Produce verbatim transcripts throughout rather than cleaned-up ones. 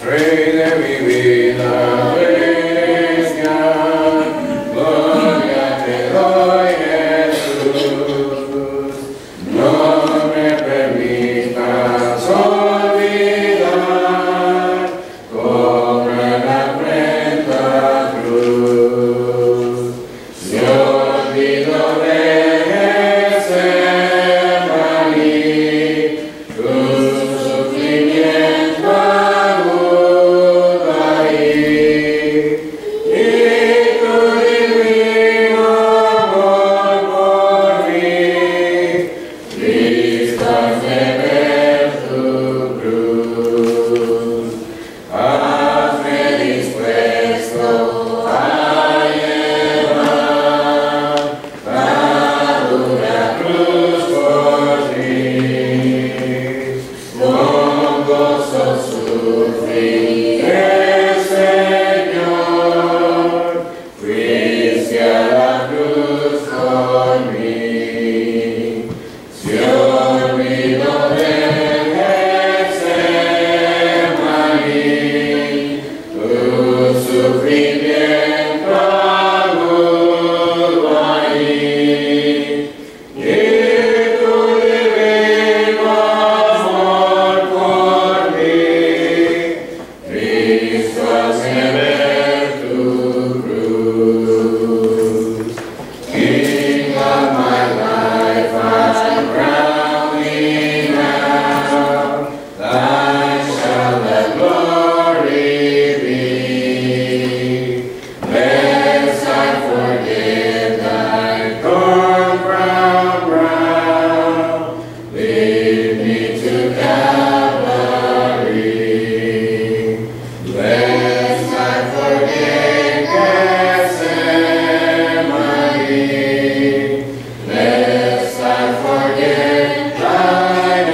Rey de mi vida, bestia, gloria te doy, Jesús. No me permitas olvidar cobra la cruenta cruz. Si olvido de Getsemaní, tu sufrimiento agudo ahí, y tu divino amor por mí, vistas de ver tu cruz. Hazme dispuesto a llevar la dura cruz por ti. Con gozo sufriré, Señor, fuiste a la cruz por mí. Si olvido de Getsemaní, tu sufrimiento agudo ahí, y tu divino amor por mí, Cristo hace ver tu cruz. King of my life, I crown thee now, thine shall the glory be. Lest I forget thy thorn crown brow, lead me to Calvary. Lest I forget Gethsemane, lest I forget thine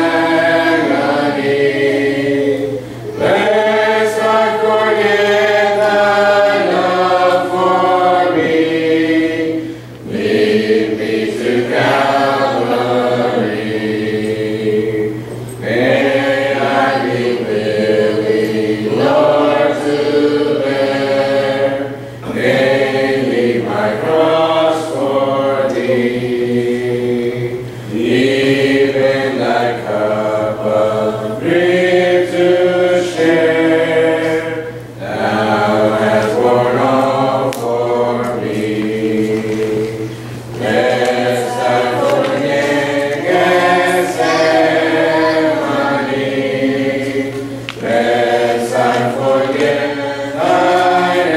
agony, lest I forget thy love for me, lead me to Calvary. May I be willing, Lord, to bear daily my cross for thee, even thy cup of grief to share, thou hast borne all for me. Lest I forget Gethsemane, lest I forget thine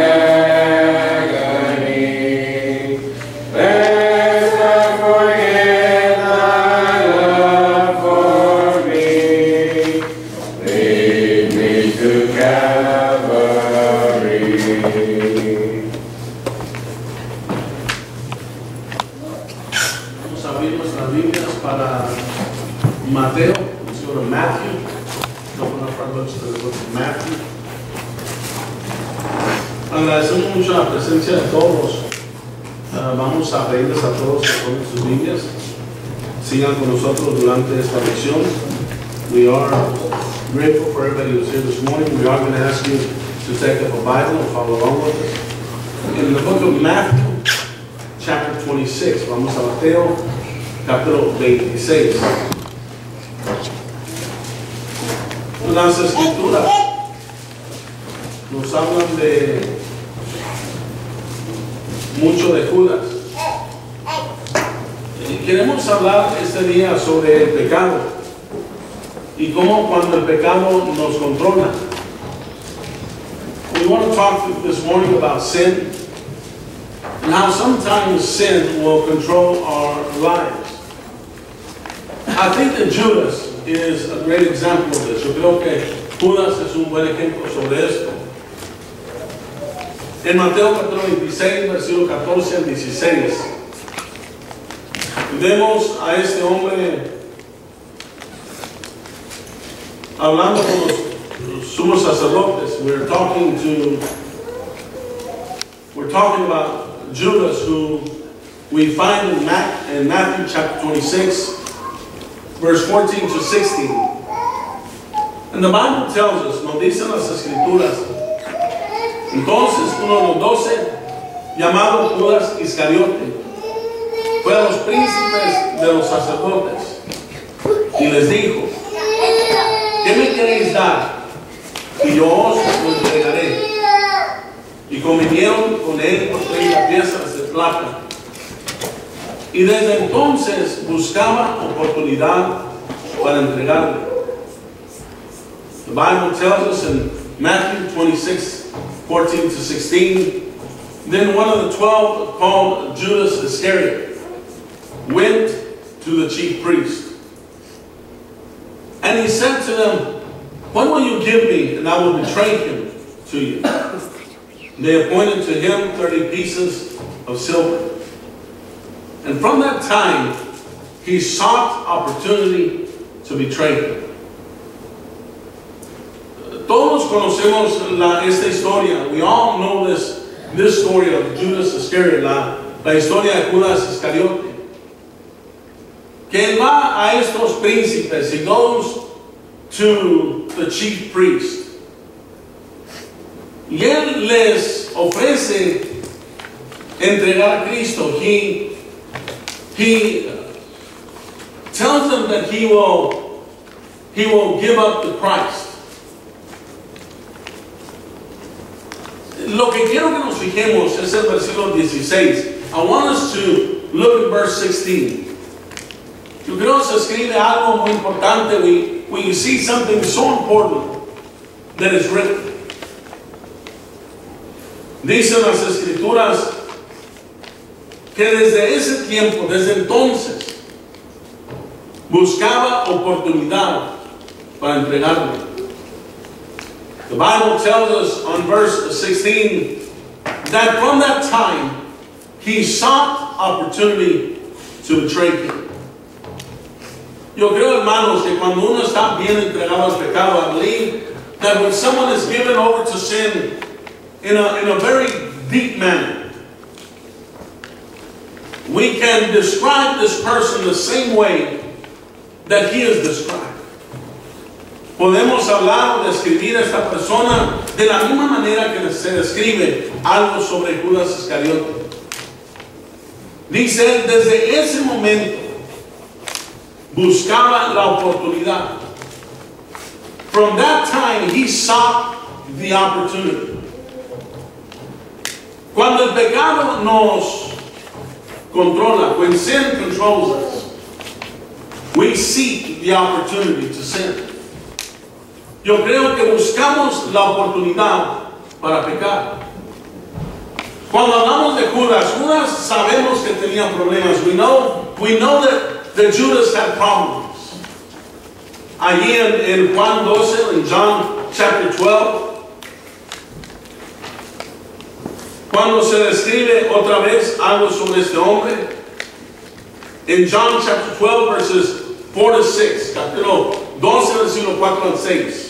agony, lest I forget thy love for me, lead me to Calvary. Vamos a abrir nuestras Biblias para Mateo. Let's go to Matthew. Open up our books to the book of Matthew. Agradecemos mucho la presencia de todos. Ah, vamos a pedirles a todos que tomen sus Biblias. Sigan con nosotros durante esta lección. We are grateful for everybody who's here this morning. We are going to ask you to take up a Bible and follow along with us. In the book of Matthew, chapter twenty-six, vamos a Mateo, capítulo veintiséis. Las escrituras nos hablan de mucho de Judas. Y queremos hablar este día sobre el pecado y cómo cuando el pecado nos controla. We want to talk this morning about sin and how sometimes sin will control our lives. I think that Judas is a great example of this. Yo creo que Judas es un buen ejemplo sobre esto. En Mateo capítulo veintiséis, versículo catorce al dieciséis, vemos a este hombre hablando con los sumos sacerdotes. We're talking to, we're talking about Judas, who we find in, Matt, in Matthew chapter twenty-six, verse fourteen to sixteen. And the Bible tells us, nos dicen las escrituras, entonces uno de los doce, llamado Judas Iscariote, fue a los príncipes de los sacerdotes y les dijo, ¿qué me queréis dar? Y yo os lo entregaré. Y convinieron con él por treinta piezas de plata. Y desde entonces buscaba oportunidad para entregarle. The Bible tells us in Matthew twenty-six, fourteen to sixteen, then one of the twelve, called Judas Iscariot, went to the chief priest. And he said to them, what will you give me, and I will betray him to you? They appointed to him thirty pieces of silver. And from that time, he sought opportunity to betray him. Todos conocemos la, esta historia. We all know this, this story of Judas Iscariot, la, la historia de Judas Iscariote. Que él va a estos príncipes. He goes to the chief priest. Y él les ofrece entregar a Cristo. He, he tells them that he will, he will give up the Christ. Lo que quiero que nos fijemos es el versículo dieciséis. I want us to look at verse sixteen. Yo creo que se escribe algo muy importante. We, we see something so important that is written. Dicen las escrituras que desde ese tiempo, desde entonces, buscaba oportunidad para entregarle. The Bible tells us on verse sixteen that from that time he sought opportunity to betray him. Yo creo, hermanos, que cuando uno está bien entregado al pecado, I believe that when someone is given over to sin in a, in a very deep manner, we can describe this person the same way that he is described. Podemos hablar o describir a esta persona de la misma manera que se describe algo sobre Judas Iscariote. Dice, desde ese momento buscaba la oportunidad. From that time he sought the opportunity. Cuando el pecado nos controla, when sin controls us, we seek the opportunity to sin. Yo creo que buscamos la oportunidad para pecar. Cuando hablamos de Judas, Judas sabemos que tenía problemas. We know, we know that, that Judas had problems. Allí en, en Juan doce, en John chapter twelve, cuando se describe otra vez algo sobre este hombre, en John chapter twelve, verses four to six, capítulo doce, versículo cuatro al seis.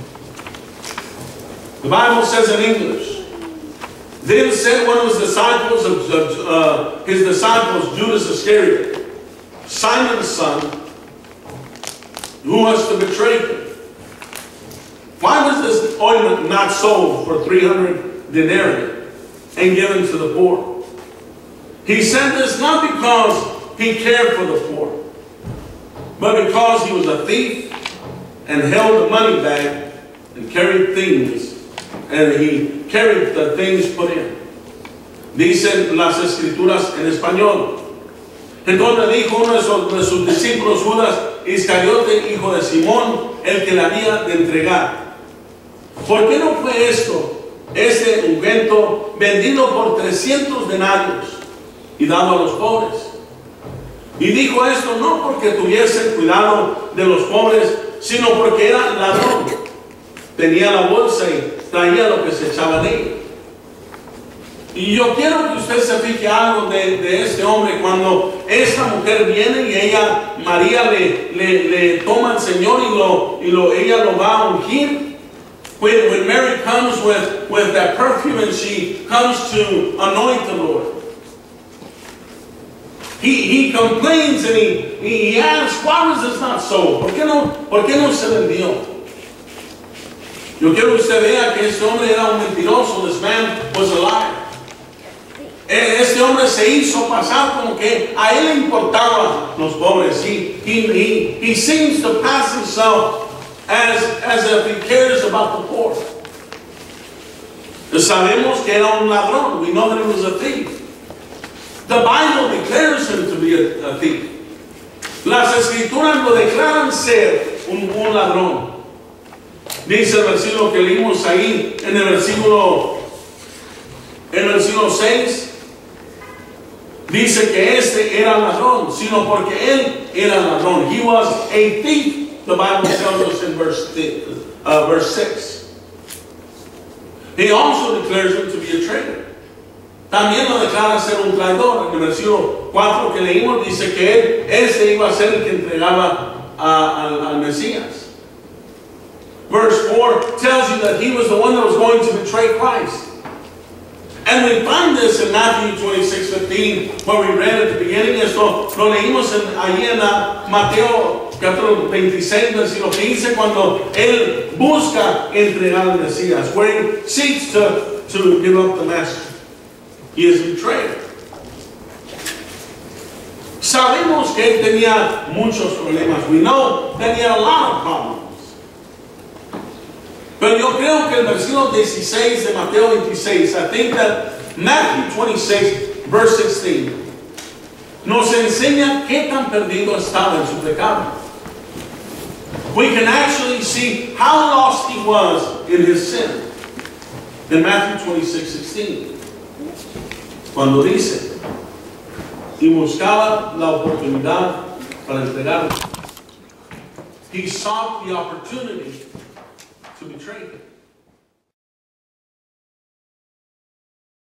The Bible says in English, then said one of his disciples, of, of uh, his disciples, Judas Iscariot, Simon's son, who was to betray him. Why was this ointment not sold for three hundred denarii and given to the poor? He said this not because he cared for the poor, but because he was a thief and held the money bag and carried things, and he carried the things put in. Dicen las escrituras en español. Entonces dijo uno de sus, de sus discípulos, Judas Iscariote, hijo de Simón, el que le había de entregar. ¿Por qué no fue esto, ese ungüento, vendido por trescientos denarios y dado a los pobres? Y dijo esto no porque tuviese cuidado de los pobres, sino porque era ladrón. Tenía la bolsa y traía lo que se echaba en ella. Y yo quiero que usted se fije algo de, de este hombre. Cuando esta mujer viene y ella, María, le, le, le toma al Señor y, lo, y lo, ella lo va a ungir. When, when Mary comes with, with that perfume and she comes to anoint the Lord, he, he complains and he, he asks, why was this not sold? ¿Por qué no, por qué no se vendió? Yo quiero que usted vea que este hombre era un mentiroso. This man was a liar. Este hombre se hizo pasar como que a él le importaban los pobres. He, he, he, he seems to pass himself as, as if he cares about the poor. Sabemos que era un ladrón. We know that he was a thief. The Bible declares him to be a, a thief. Las escrituras lo declaran ser un, un ladrón. Dice el versículo que leímos ahí, en el versículo, en el versículo seis, dice que este era ladrón, sino porque él era ladrón. He was a thief, the Bible tells us in verse, uh, verse six. He also declares him to be a traitor. También lo declara ser un traidor. En el versículo cuatro que leímos dice que él, este iba a ser el que entregaba a, al, al Mesías. Verse four tells you that he was the one that was going to betray Christ. And we find this in Matthew twenty-six fifteen, where we read at the beginning. Esto lo leímos en, allí en uh, Mateo capítulo veintiséis, versículo quince, cuando él busca entregar al Mesías, where he seeks to, to give up the master. He is betrayed. Sabemos que él tenía muchos problemas. We know that he had a lot of problems. Pero yo creo que el versículo dieciséis de Mateo veintiséis, I think that Matthew twenty-six, verse sixteen, nos enseña qué tan perdido estaba en su pecado. We can actually see how lost he was in his sin. In Matthew twenty-six sixteen. Cuando dice, y buscaba la oportunidad para entregarlo. He sought the opportunity to betray him.